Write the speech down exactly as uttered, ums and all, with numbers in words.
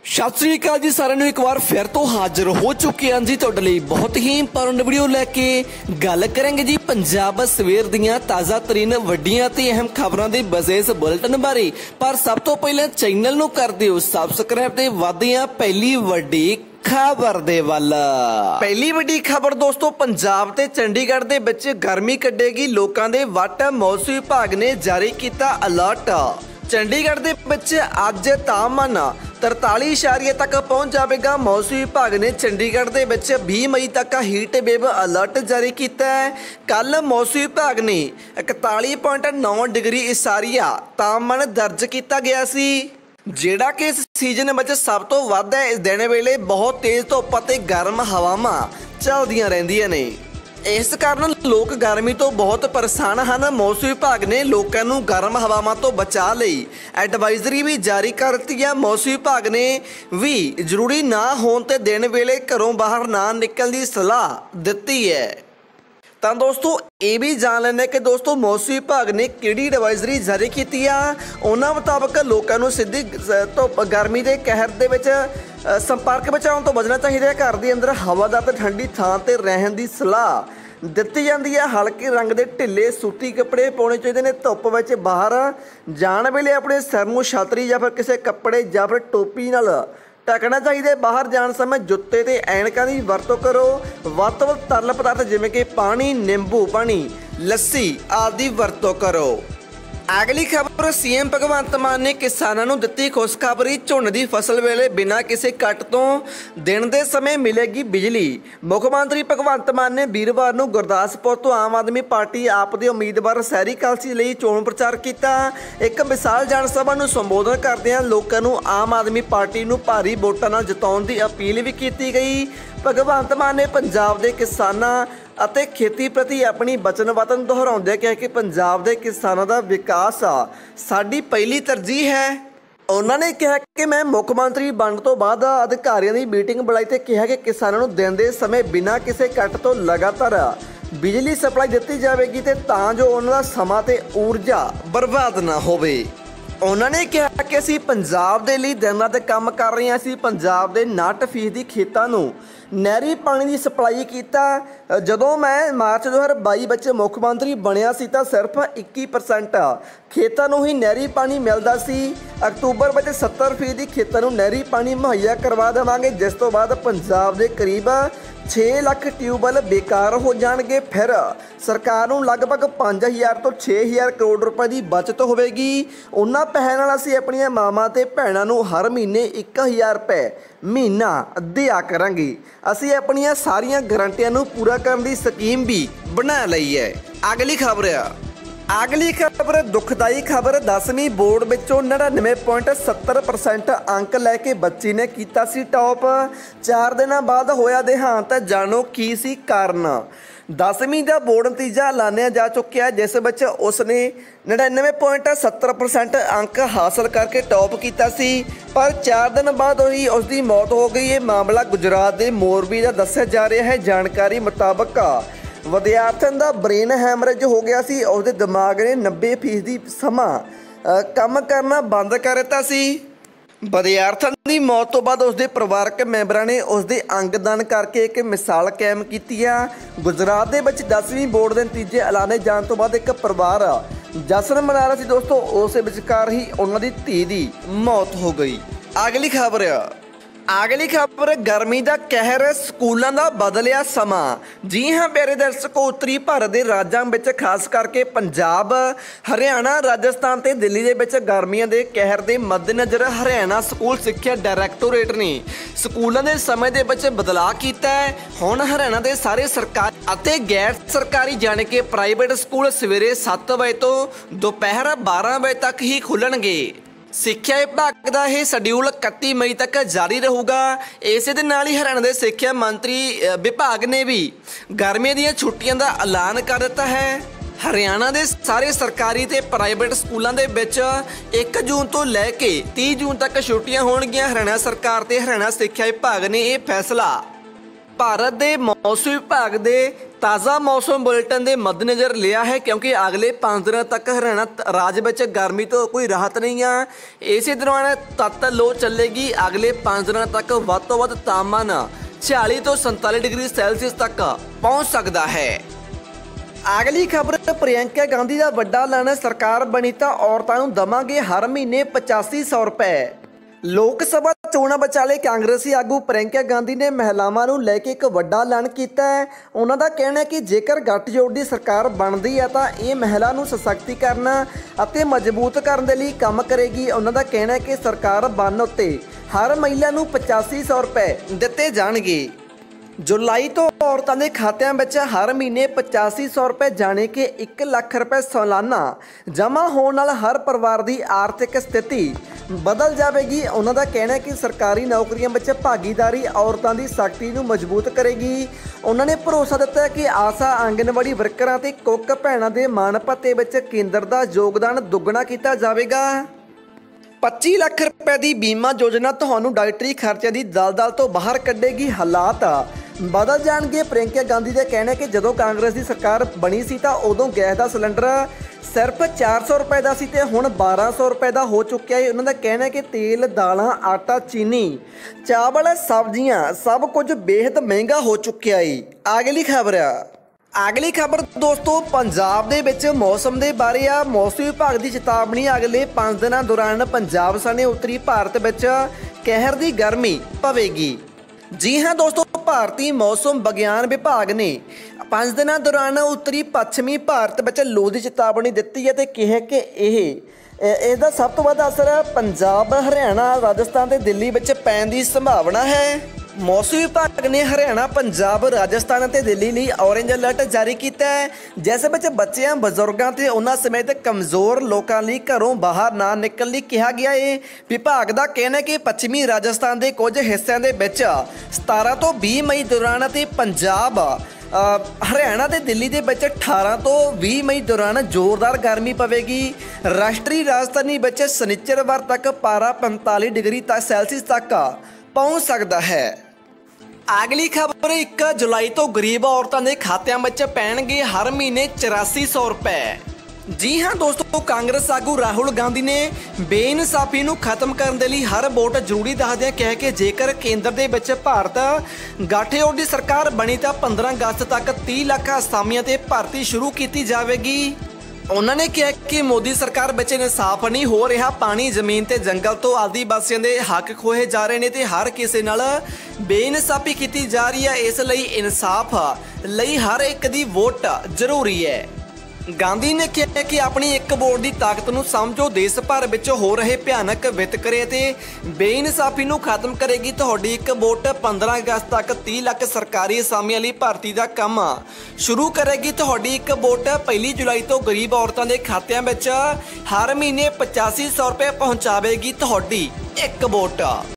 सत श्री अकाल जी सारिਆਂ ਨੂੰ एक बार फिर तो हाजिर हो चुके हैं जी ਤੁਹਾਡੇ ਲਈ बहुत ही इंपॉर्टेंट वीडियो लैके गल करेंगे जी पंजाब सवेर ਦੀਆਂ ਤਾਜ਼ਾ ਤਰੀਨ ਵੱਡੀਆਂ ਤੇ ਅਹਿਮ ਖਬਰਾਂ ਦੇ ਵਿਸ਼ੇਸ਼ ਬੁਲੇਟਿਨ ਬਾਰੇ। ਪਰ ਸਭ ਤੋਂ ਪਹਿਲਾਂ ਚੈਨਲ ਨੂੰ ਕਰ ਦਿਓ ਸਬਸਕ੍ਰਾਈਬ ਤੇ ਵਧਦੇ ਹਾਂ ਪਹਿਲੀ ਵੱਡੀ खबर दे वाल। पहली वड्डी खबर दोस्तों, पंजाब ते चंडीगढ़ दे विच गर्मी कड्डेगी लोकां दे वट। मौसम विभाग ने जारी किया अलर्ट। चंडीगढ़ दे विच अज तापमान तरताली इशारे तक पहुंच जाएगा। मौसम विभाग ने चंडीगढ़ दे विच बीस मई तक हीट वेव अलर्ट जारी किया है। कल मौसम विभाग ने इकताली पॉइंट नौ डिग्री इशारिया तापमान दर्ज किया गया सी, ਜਿਹੜਾ कि इस सीजन में सब तो वध है। इस दिन वेले बहुत तेज धुप ते गर्म हवावां चलदियां रहिंदियां ने, इस कारण लोग गर्मी तो बहुत परेशान हैं। मौसम विभाग ने लोगों को गर्म हवावां तो बचा लई एडवाइजरी भी जारी कर दी है। मौसम विभाग ने भी जरूरी ना होने ते दिन वेले घरों बाहर ना निकलने की सलाह दी है। तो दोस्तों ये भी जान लें कि दोस्तों मौसम विभाग ने किहड़ी एडवाइजरी जारी की है। उन्होंने मुताबक लोगों को सीधी धुप गर्मी के कहर दे विच संपर्क में आने तो बचना चाहिए। घर के अंदर हवादार ते ठंडी थां ते रहन की सलाह दी जाती है। हल्के रंग के ढिले सूती कपड़े पाने चाहिए ने। धुप में बाहर जाने वेले अपने सिर में छतरी या फिर किसी कपड़े या फिर टोपी नाल ढकना चाहिए। बाहर जाने समय जुत्ते ते ऐनकां की वरतों करो। वध तो वध तरल पदार्थ जिवें कि पानी, नींबू पानी, लस्सी आदि वरतों करो। अगली खबर, सीएम भगवंत मान ने किसानों को दी खुशखबरी। झोने की फसल वेले बिना किसी कट तो दिन के समय मिलेगी बिजली। मुख्यमंत्री भगवंत मान ने वीरवार को गुरदासपुर तो आम आदमी पार्टी आप दे उम्मीदवार सैरी कलसी लिए चोण प्रचार किया। एक विशाल जनसभा को संबोधन करदे लोगों को आम आदमी पार्टी को भारी वोटां नाल जिताउण दी अपील भी की गई। भगवंत मान ने पंजाब के किसानों ਅਤੇ खेती प्रति अपनी वचनबद्धता दोहराउंदे कहा कि पंजाब के किसानों का विकास साडी पहली तरजीह है। उन्होंने कहा कि मैं मुख्यमंत्री बनने तो बाद अधिकारियों की मीटिंग बुलाई तो कहा कि किसानों को दिन के समय बिना किसी कट तो लगातार बिजली सप्लाई दी जाएगी तां जो उन्होंने समा ते ऊर्जा बर्बाद ना होवे। उन्होंने कहा कि असीं पंजाब दे लई दिन रात काम कर रहे हैं। असीं पंजाब के नाट फीसदी खेतों को नहरी पानी की सप्लाई किया। जदों मैं मार्च दो हज़ार बाई बच्चे मुख्यमंत्री बनया सी तां सिर्फ इक्की परसेंट खेतों को ही नहरी पानी मिलता सी। अक्तूबर में सत्तर फीसदी खेतों को नहरी पानी मुहैया करवा देवांगे, जिस तो बाद पंजाब के करीब छे लख ट्यूबवैल बेकार हो जाएंगे। फिर सरकार को लगभग पाँच हज़ार तो छे हज़ार करोड़ रुपए की बचत होगी। उन्होंने पैसे नाल असीं अपनियां मावां ते भैणां नूं हर महीने एक हज़ार रुपए महीना दिया करांगे। असीं अपनियां सारियां गारंटियां नूं पूरा करने की स्कीम भी बना लई है। अगली खबर है अगली खबर दुखदाई खबर। दसवीं बोर्ड विचों नड़िनवे पॉइंट सत्तर परसेंट अंक लैके बच्ची ने किया सी टॉप। चार दिन बाद होया देहांत, जानो की सी कारण। दसवीं का बोर्ड नतीजा ऐलानिया जा चुका है, जिस विच उसने नड़िनवे पॉइंट सत्तर परसेंट अंक हासिल करके टॉप किया सी। पर चार दिन बाद ही उसकी मौत हो गई। ये मामला गुजरात के मोरबी का दस्सिया जा रहा है। जानकारी मुताबक विद्यार्थियों का ब्रेन हैमरेज हो गया सी। उसके दिमाग ने नब्बे फीसदी समा काम करना बंद कर दिता सी। विद्यार्थियों की मौत तो बाद उसके परिवारक मैंबरों ने उसके अंगदान करके एक मिसाल कायम की है। गुजरात के विच दसवीं बोर्ड के नतीजे ऐलाने जाने तो बाद एक परिवार जश्न मना रहा सी दोस्तों। उस विचकार ही उन्होंने धी की मौत हो गई। अगली खबर अगली खबर गर्मी का कहर, स्कूलों का बदलिया समा। जी हाँ प्यारे दर्शकों, उत्तरी भारत के राज्यों में खास करके पंजाब, हरियाणा, राजस्थान ते दिल्ली दे विच गर्मियों के कहर के मद्देनज़र हरियाणा स्कूल सिक्ख्या डायरैक्टोरेट ने स्कूलों के समय के विच बदलाव किया है। हुण हरियाणा के सारे सरकारी अते गैर सरकारी जाने के प्राइवेट स्कूल सवेरे सत्त बजे तो दोपहर बारह बजे तक ही खुलणगे। सिक्ख्या विभाग का यह शेड्यूल इकत्ती मई तक जारी रहूगा। इस दे नाल ही हरियाणा के सिक्ख्या मंत्री विभाग ने भी गर्मियों दी छुट्टियों का ऐलान कर दिता है। हरियाणा के सारे सरकारी ते प्राइवेट स्कूलों के विच एक जून तो लैके तीस जून तक छुट्टियां होणगियां। हरियाणा सरकार ते हरियाणा सिक्ख्या विभाग ने यह फैसला भारत के मौसम विभाग के ਤਾਜ਼ਾ ਮੌਸਮ ਬੁਲੇਟਿਨ ਦੇ ਮੱਦੇਨਜ਼ਰ ਲਿਆ ਹੈ ਕਿਉਂਕਿ ਅਗਲੇ ਪੰਜ ਦਿਨਾਂ ਤੱਕ ਹਰਿਆਣਾ ਰਾਜ ਵਿੱਚ ਗਰਮੀ ਤੋਂ ਕੋਈ ਰਾਹਤ ਨਹੀਂ ਆ। ਇਸੇ ਦੌਰਾਨ ਤੱਤ ਲੋ ਚੱਲੇਗੀ। ਅਗਲੇ ਪੰਜ ਦਿਨਾਂ ਤੱਕ ਵੱਧ ਤੋਂ ਵੱਧ ਤਾਪਮਾਨ छियाली ਤੋਂ ਸੰਤਾਲੀ ਡਿਗਰੀ ਸੈਲਸੀਅਸ ਤੱਕ ਪਹੁੰਚ ਸਕਦਾ ਹੈ। ਅਗਲੀ ਖਬਰ, ਪ੍ਰਿयंका ਗਾਂਧੀ ਦਾ ਵੱਡਾ ਐਲਾਨ, ਸਰਕਾਰ ਬਣੀ ਤਾਂ ਔਰਤਾਂ ਨੂੰ ਦਵਾਂਗੇ ਹਰ ਮਹੀਨੇ ਪਚਾਸੀ ਸੌ ਰੁਪਏ। ਲੋਕ ਸਭਾ ਚੋਣਾਂ ਵਿਚਾਲੇ ਕਾਂਗਰਸੀ ਆਗੂ ਪ੍ਰਿयंका ਗਾਂਧੀ ਨੇ ਮਹਿਲਾਵਾਂ ਨੂੰ ਲੈ ਕੇ ਇੱਕ ਵੱਡਾ ਐਲਾਨ ਕੀਤਾ ਹੈ। ਉਹਨਾਂ ਦਾ ਕਹਿਣਾ ਹੈ ਕਿ ਜੇਕਰ ਗੱਠਜੋੜ ਦੀ ਸਰਕਾਰ ਬਣਦੀ ਹੈ ਤਾਂ ਇਹ ਮਹਿਲਾ ਨੂੰ ਸਸ਼ਕਤੀਕਰਨ ਅਤੇ ਮਜ਼ਬੂਤ ਕਰਨ ਦੇ ਲਈ ਕੰਮ ਕਰੇਗੀ। ਉਹਨਾਂ ਦਾ ਕਹਿਣਾ ਹੈ ਕਿ ਸਰਕਾਰ ਬਣਨ ਉੱਤੇ ਹਰ ਮਹਿਲਾ ਨੂੰ ਪਚਾਸੀ ਸੌ ਰੁਪਏ ਦਿੱਤੇ ਜਾਣਗੇ। जुलाई तो औरतों के खात्यां विच हर महीने पचासी सौ रुपए जाने के एक लाख रुपए सालाना जमा होने नाल हर परिवार की आर्थिक स्थिति बदल जाएगी। उन्होंने कहना है कि सरकारी नौकरियों में भागीदारी औरतों की शक्ति को मजबूत करेगी। उन्होंने भरोसा दिता है कि आशा आंगनवाड़ी वर्करां ते कुक भैणां दे मान भत्ते विच केंद्र का योगदान दुगना किया जाएगा। पच्ची लाख रुपए की बीमा योजना तुहानू डाइटरी खर्चे की दलदल तो बाहर कढ़ेगी। हालात बदल जाएंगे। प्रियंका गांधी का कहना है कि जदों कांग्रेस की सरकार बनी सी तां उदों गैस का सिलेंडर सिर्फ चार सौ रुपए का सी ते हुण बारह सौ रुपए का हो चुका है। उन्होंने कहना है कि तेल, दालां, आटा, चीनी, चावल, सब्जियां सब कुछ बेहद महंगा हो चुका है। अगली खबर अगली खबर दोस्तों, पंजाब दे विच मौसम के बारे आ। मौसम विभाग की चेतावनी, अगले पाँच दिनों दौरान पंजाब सने उत्तरी भारत विच कहर की गर्मी पवेगी। जी हाँ दोस्तों, भारतीय मौसम विज्ञान विभाग ने पाँच दिनों दौरान उत्तरी पश्चिमी भारत में लू की चेतावनी दी है। तो कहा कि यह इसका सब तो वध असर पंजाब, हरियाणा, राजस्थान ते दिल्ली में पैण की संभावना है। मौसम विभाग ने हरियाणा, पंजाब, राजस्थान और दिल्ली लिए ऑरेंज अलर्ट जारी किया है, जिस में बच्चों, बजुर्गों ते उन्हां समेत कमज़ोर लोगों लिए घरों बाहर ना निकलने कहा गया है। विभाग का कहना है कि पश्चिमी राजस्थान के कुछ हिस्सों के विच सतारह तो बीस मई दौरान ते पंजाब, हरियाणा ते दिल्ली के विच अठारह तो बीस मई दौरान जोरदार गर्मी पवेगी। राष्ट्रीय राजधानी विच शनिचरवार तक पारा पैंतालीस डिग्री तक सैल्सीयस तक पहुँच सकता है। अगली खबर, एक जुलाई तो गरीब औरतों के खात्यां में पैणगे हर महीने चौरासी सौ रुपए। जी हाँ दोस्तों, कांग्रेस आगू राहुल गांधी ने बेइनसाफी को खत्म करने के लिए हर वोट जरूरी दसदियां कहा कि जेकर केंद्र के विच भारत गठजोड़ की सरकार बनी तो पंद्रह अगस्त तक तीस लाख असामियां ते भर्ती शुरू की जाएगी। उन्होंने कहा कि मोदी सरकार विच इंसाफ नहीं हो रहा। पानी, जमीन ते जंगल तो आदिवासियों के हक खोए जा रहे हैं तो हर किसी नाल बेइनसाफी की जा रही है। इसलिए इंसाफ लई हर एक दी वोट जरूरी है। गांधी ने कहा कि अपनी एक वोट की ताकत को समझो, देश भर में हो रहे भयानक वितकरे ते बेइनसाफी को खत्म करेगी। तुहाडी एक वोट पंद्रह अगस्त तक तीस लाख सरकारी असामियां लई भर्ती का काम शुरू करेगी। तुहाडी एक वोट पहली जुलाई तो गरीब औरतों के खात्यां विच हर महीने पचासी सौ रुपये पहुँचावेगी। तुहाडी एक वोट